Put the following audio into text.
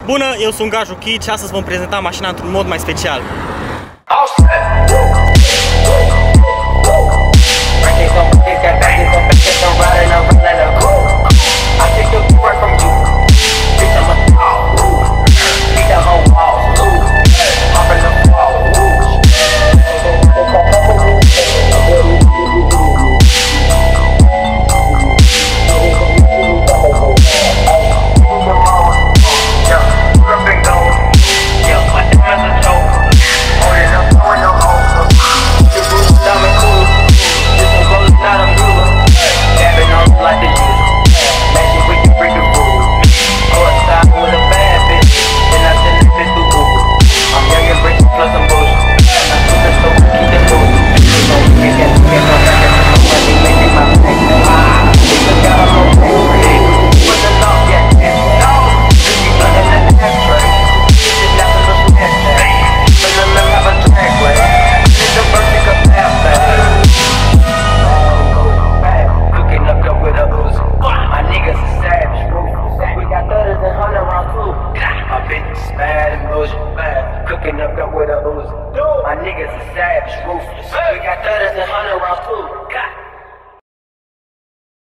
Bună, eu sunt Gaju Kid și astăzi vom prezenta mașina într-un mod mai special. Cooking up with a Uzi. My niggas are savage, ruthless. We got 30s and 100 rounds too.